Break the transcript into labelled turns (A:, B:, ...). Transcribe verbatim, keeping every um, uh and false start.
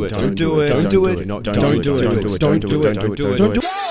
A: do it. Don't do it. Don't do it. Don't do it. Don't do it. Don't do it. Don't do it. Don't do it. Don't do it.